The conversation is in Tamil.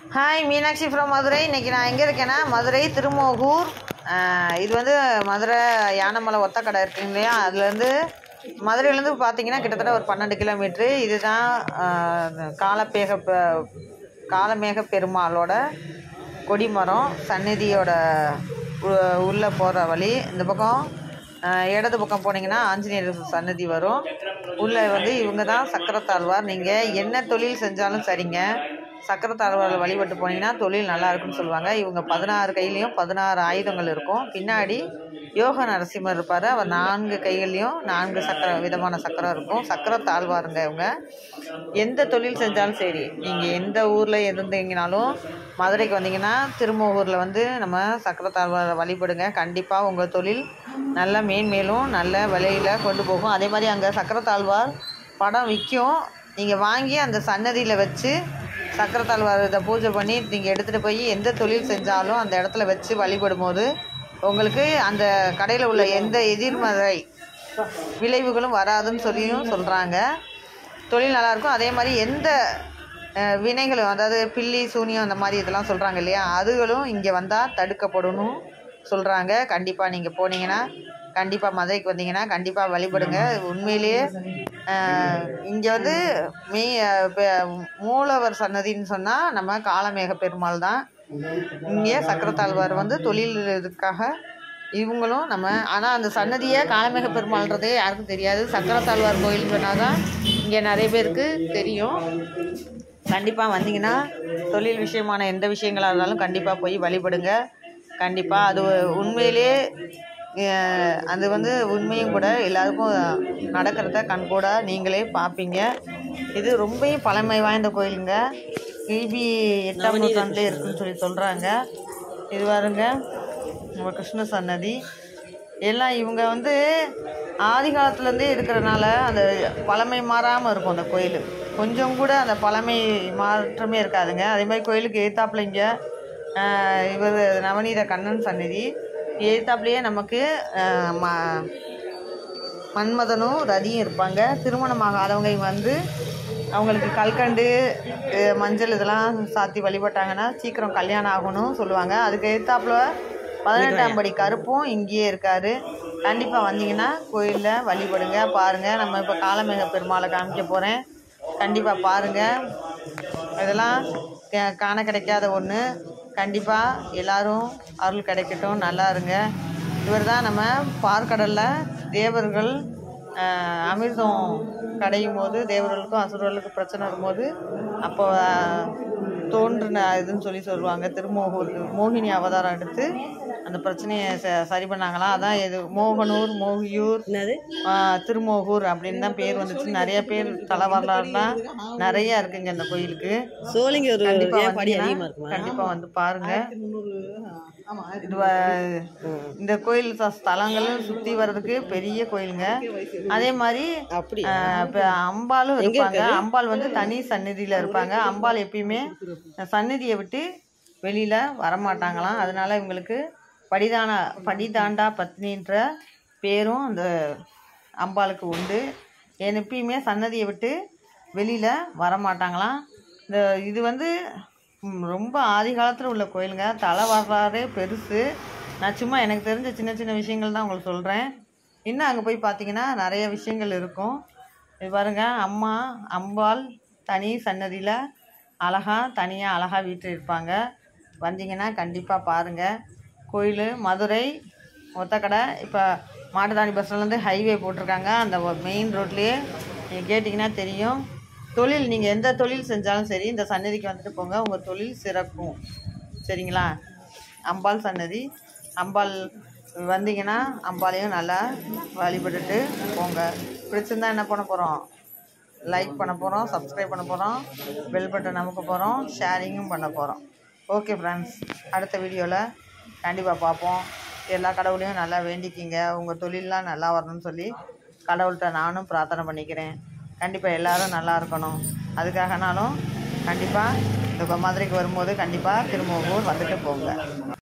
Hi, Meenakshi from Madurai. இன்றைக்கி நான் எங்கே இருக்கேன்னா மதுரை திருமோகூர். இது வந்து மதுரை யானைமலை ஒத்தக்கடை இருக்குங்க இல்லையா, அதுலேருந்து மதுரையிலேருந்து பார்த்தீங்கன்னா கிட்டத்தட்ட ஒரு 12 கிலோமீட்ரு. இதுதான் காலமேக பெருமாளோட கொடிமரம் சந்நிதியோட உள்ளே போகிற வழி. இந்த பக்கம் இடது பக்கம் போனீங்கன்னா ஆஞ்சநேயர் சன்னதி வரும். உள்ளே வந்து இவங்க தான் சக்கரத்தாழ்வார். நீங்கள் என்ன தொழில் செஞ்சாலும் சரிங்க, சக்கரத்தாழ்வார் வழிபட்டு போனீங்கன்னா தொழில் நல்லா இருக்குன்னு சொல்லுவாங்க. இவங்க 16 கையிலையும் 16 ஆயுதங்கள் இருக்கும். பின்னாடி யோக நரசிம்மர் இருப்பார். அவர் 4 கைகள்லையும் 4 விதமான சக்கரம் இருக்கும். சக்கரத்தாழ்வாருங்க இவங்க. எந்த தொழில் செஞ்சாலும் சரி, நீங்கள் எந்த ஊரில் இருந்தீங்கனாலும் மதுரைக்கு வந்தீங்கன்னா திருமோகூரில் வந்து நம்ம சக்கரத்தாழ்வாரை வழிபடுங்க. கண்டிப்பாக உங்கள் தொழில் நல்ல மேன்மேலும் நல்ல விலையில் கொண்டு போகும். அதே மாதிரி அங்கே சக்கரத்தாழ்வார் படம் விற்கும். நீங்கள் வாங்கி அந்த சன்னதியில் வச்சு சக்கரத்தாழ்வார் இதை பூஜை பண்ணி நீங்கள் எடுத்துகிட்டு போய் எந்த தொழில் செஞ்சாலும் அந்த இடத்துல வச்சு வழிபடும் போது உங்களுக்கு அந்த கடையில் உள்ள எந்த எதிர்மறை விளைவுகளும் வராதுன்னு சொல்கிறாங்க. தொழில் நல்லாயிருக்கும். அதே மாதிரி எந்த வினைகளும், அதாவது பில்லி சூனியம் அந்த மாதிரி இதெல்லாம் சொல்கிறாங்க இல்லையா, அதுகளும் இங்கே வந்தால் தடுக்கப்படணும் சொல்கிறாங்க. கண்டிப்பாக நீங்கள் போனீங்கன்னா, கண்டிப்பாக மதுரைக்கு வந்தீங்கன்னா கண்டிப்பாக வழிபடுங்க. உண்மையிலேயே இங்கே வந்து மூலவர் சன்னதின்னு சொன்னால் நம்ம காலமேக பெருமாள் தான். இங்கே சக்கரத்தாழ்வார் வந்து தொழில் இதுக்காக இவங்களும் நம்ம, ஆனால் அந்த சன்னதியை காலமேக பெருமாள்ன்றதே யாருக்கும் தெரியாது. சக்கரத்தாழ்வார் கோயில் சொன்னால் தான் இங்கே நிறைய பேருக்கு தெரியும். கண்டிப்பாக வந்தீங்கன்னா தொழில் விஷயமான எந்த விஷயங்களாக இருந்தாலும் கண்டிப்பாக போய் வழிபடுங்க. கண்டிப்பாக அது உண்மையிலே அது வந்து உண்மையும் கூட, எல்லாருக்கும் நடக்கிறத கண்கூட நீங்களே பார்ப்பீங்க. இது ரொம்பவும் பழமை வாய்ந்த கோயிலுங்க. கிபி 8ஆம் நூற்றாண்டுலேயே இருக்குதுன்னு சொல்கிறாங்க. இது பாருங்க நம்ம கிருஷ்ண சன்னதி. எல்லாம் இவங்க வந்து ஆதி காலத்துலேருந்தே இருக்கிறனால அந்த பழமை மாறாமல் இருக்கும் அந்த கோயில். கொஞ்சம் கூட அந்த பழமை மாற்றமே இருக்காதுங்க. அதே மாதிரி கோயிலுக்கு எதிர்த்தாப்புல இங்கே இவர் நவநீத கண்ணன் சன்னதி. எதிர்த்தாப்புலேயே நமக்கு மன்மதனும் ரதியும் இருப்பாங்க. திருமணமாகாதவங்க வந்து அவங்களுக்கு கல்கண்டு மஞ்சள் இதெல்லாம் சாத்தி வழிபட்டாங்கன்னா சீக்கிரம் கல்யாணம் ஆகணும் சொல்லுவாங்க. அதுக்கு எதிர்த்தாப்புல 18ஆம் படி கருப்பும் இங்கேயே இருக்கார். கண்டிப்பாக வந்தீங்கன்னா கோயிலில் வழிபடுங்க. பாருங்கள், நம்ம இப்போ காலமேக பெருமாளை காமிக்க போகிறேன். கண்டிப்பாக பாருங்கள். இதெல்லாம் காண கிடைக்காத ஒன்று. கண்டிப்பாக எல்லோரும் அருள் கிடைக்கட்டும். நல்லா இருங்க. இவர் தான் நம்ம பார்க்கடலில் தேவர்கள் அமிர்தம் கடையும் போது தேவர்களுக்கும் அசுரர்களுக்கும் பிரச்சனை வரும்போது அப்போ தோன்றின இதுன்னு சொல்லுவாங்க. திருமோகூருக்கு மோகினி அவதாரம் எடுத்து அந்த பிரச்சனையை சரி பண்ணாங்களாம். அதான் இது மோகனூர், மோகியூர், திருமோகூர் அப்படின்னு தான் பேர் வந்துச்சு. நிறைய பேர் தலை வரலாறுலாம் நிறையா இருக்குங்க இந்த கோயிலுக்கு. கண்டிப்பாக வந்து பாருங்க. இது இந்த கோயில் ஸ்தலங்களும் சுற்றி வர்றதுக்கு பெரிய கோயிலுங்க. அதே மாதிரி இப்போ அம்பாலும் இருப்பாங்க. அம்பாள் வந்து தனி சந்நிதியில் இருப்பாங்க. அம்பாள் எப்பயுமே சந்நிதியை விட்டு வெளியில் வரமாட்டாங்களாம். அதனால இவங்களுக்கு படிதாண்டா பத்னின்ற பேரும் அந்த அம்பாளுக்கு உண்டு. எப்பயுமே சன்னதியை விட்டு வெளியில் வரமாட்டாங்களாம். இது வந்து ரொம்ப ஆதி காலத்தில் உள்ள கோயிலுங்க. தலை வரலாறே பெருசு. நான் சும்மா எனக்கு தெரிஞ்ச சின்ன சின்ன விஷயங்கள் தான் உங்களுக்கு சொல்கிறேன். இன்னும் அங்கே போய் பார்த்தீங்கன்னா நிறைய விஷயங்கள் இருக்கும். இது பாருங்கள், அம்பாள் தனி சன்னதியில் தனியாக அழகாக வீட்டில் இருப்பாங்க. வந்தீங்கன்னா கண்டிப்பாக பாருங்கள். கோயில் மதுரை ஒத்தக்கடை. இப்போ மாட்டுத்தாவணி பஸ் ஸ்டாண்ட்லேருந்து ஹைவே போட்டிருக்காங்க. அந்த மெயின் ரோட்லேயே நீங்கள் கேட்டிங்கன்னா தெரியும். தொழில் நீங்கள் எந்த தொழில் செஞ்சாலும் சரி இந்த சன்னதிக்கு வந்துட்டு போங்க, உங்கள் தொழில் சிறக்கும். சரிங்களா? அம்பாள் சன்னதி. அம்பாள் வந்தீங்கன்னா அம்பாளையும் நல்லா வழிபட்டுட்டு போங்க. பிடிச்சிருந்தா என்ன பண்ண போகிறோம்? லைக் பண்ண போகிறோம், சப்ஸ்கிரைப் பண்ண போகிறோம், பெல் பட்டன் நமக்க போகிறோம், ஷேரிங்கும் பண்ண போகிறோம். ஓகே ஃப்ரெண்ட்ஸ், அடுத்த வீடியோவில் கண்டிப்பாக பார்ப்போம். எல்லா கடவுளையும் நல்லா வேண்டிக்கிங்க. உங்கள் தொழிலெலாம் நல்லா வரணும்னு சொல்லி கடவுள்கிட்ட நானும் பிரார்த்தனை பண்ணிக்கிறேன். கண்டிப்பாக எல்லோரும் நல்லா இருக்கணும். அதுக்காகனாலும் கண்டிப்பாக இந்த மதுரைக்கு வரும்போது கண்டிப்பாக திருமோகூர் வந்துட்டு போங்க.